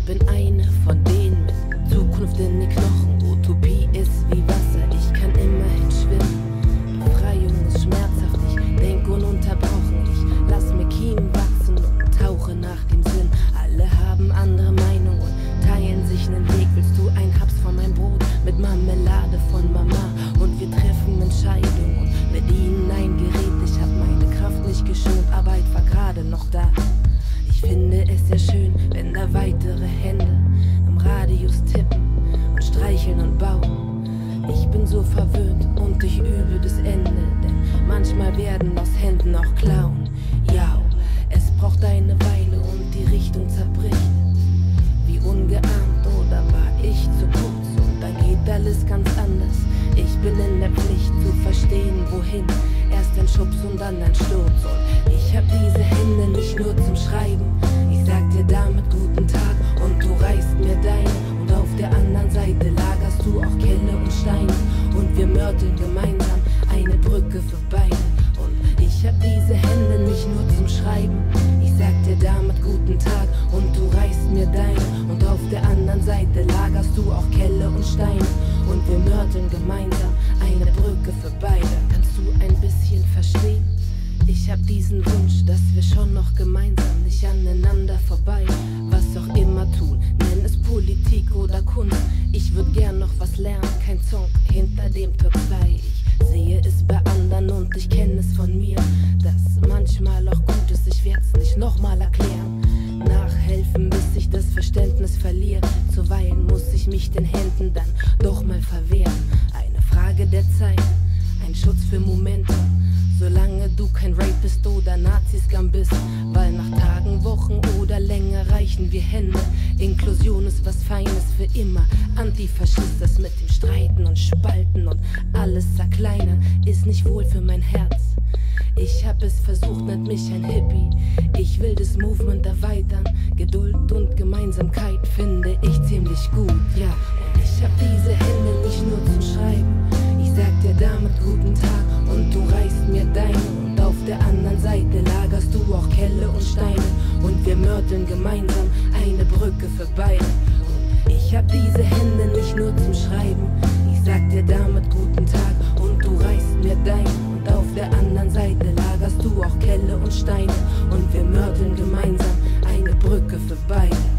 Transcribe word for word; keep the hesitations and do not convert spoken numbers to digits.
bin eine von denen mit Zukunft in den Knochen. Utopie ist wie Wasser, ich kann immerhin schwimmen. Befreiung ist schmerzhaft, ich denk ununterbrochen. Ich lass mir Kiemen wachsen und tauche nach dem Sinn. Alle haben andere Meinungen und teilen sich nen Weg. Willst du ein Haps von meinem Brot mit Marmelade von Mama? Und wir treffen Entscheidungen und bedienen ein Gerät. Ich hab meine Kraft nicht geschont, Arbeit war gerade noch da. Ich finde es sehr schön, wenn da weitere Hände im Radius tippen und streicheln und bauen. Ich bin so verwöhnt und ich übe das Ende, denn manchmal werden aus Händen auch Klauen. Ja, es braucht eine Weile und die Richtung zerbricht. Wie ungeahnt, oder war ich zu kurz? Und dann geht alles ganz anders. Ich bin in der Pflicht zu verstehen, wohin. Erst ein Schubs und dann ein Sturz. Und ich hab diese Hände nicht nur zum Schreiben. Ich sag dir damit guten Tag und du reichst mir deine. Und auf der anderen Seite lagerst du auch Kelle und Steine. Und wir mörteln gemeinsam eine Brücke für beide. Und ich hab diese Hände nicht nur zum Schreiben. Ich sag dir damit guten Tag und du reichst mir deine. Und auf der anderen Seite lagerst du auch Kelle und Steine. Und wir mörteln gemeinsam eine Brücke für beide. Kannst du ein bisschen verstehen? Ich hab diesen Wunsch, dass wir schon noch gemeinsam nicht aneinander vorbei was auch immer tun, nenn es Politik oder Kunst. Ich würd gern noch was lernen, kein Song hinter dem Top zwei. Ich sehe es bei anderen und ich kenne es von mir, dass manchmal auch gut ist, ich werd's nicht nochmal erklären. Nachhelfen, bis ich das Verständnis verliere. Zuweilen muss ich mich den Händen dann doch mal verwehren. Eine Frage der Zeit, ein Schutz für Momente. Solange du kein Rapist oder Nazi-Scum bist, weil nach Tagen, Wochen oder länger reichen wir Hände. Inklusion ist was Feines für immer. Antifaschist, das mit dem Streiten und Spalten und alles zerkleinern, ist nicht wohl für mein Herz. Ich hab es versucht, nennt mich ein Hippie. Ich will das Movement erweitern. Geduld und Gemeinsamkeit finde ich ziemlich gut, ja. Und ich hab diese Hände nicht nur zum Schreiben. Ich sag dir damit guten Tag und du reichst mir deine. Und auf der anderen Seite lagerst du auch Kelle und Steine. Und wir mörteln gemeinsam eine Brücke für beide. Und ich hab diese Hände nicht nur zum Schreiben. Ich sag dir damit guten Tag und du reichst mir deine. Und auf der anderen Seite lagerst du auch Kelle und Steine. Und wir mörteln gemeinsam eine Brücke für beide.